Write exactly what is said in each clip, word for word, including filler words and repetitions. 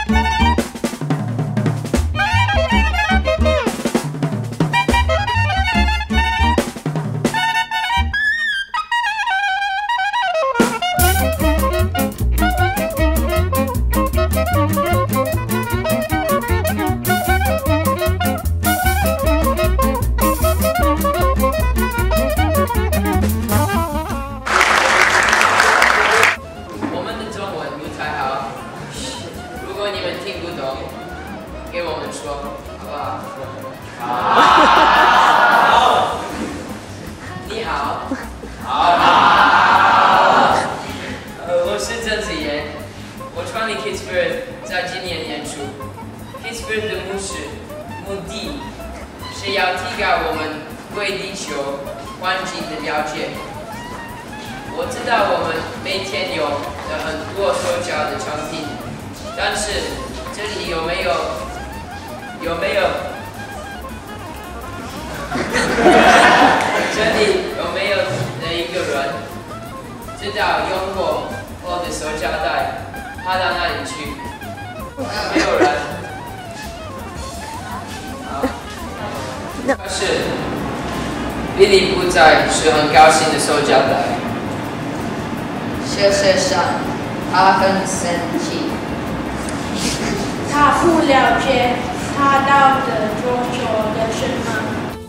给我们说，好不好？好。你好。好。呃，我是郑子妍，我创立 Kids Spirit 在今年演出。Kids Spirit 的目是目的是要提高我们对地球环境的了解。我知道我们每天有的很多塑胶的产品，但是这里有没有有没有这里有没有哪一个人知道用过我的塑胶袋放到哪里去？没有人。好。可是比利不再是很高兴的塑胶袋。 事实上，他很生气。 他不了解他到底做错了什么。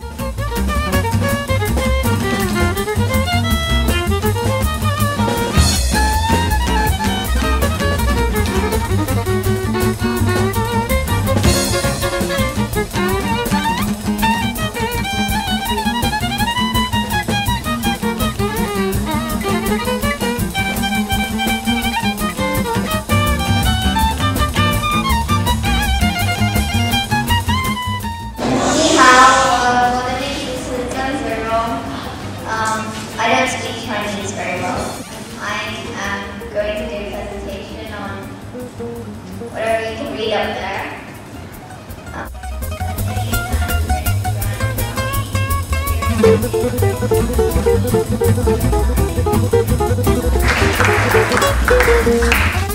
I don't speak Chinese very well. I am going to do a presentation on whatever you can read up there. Um,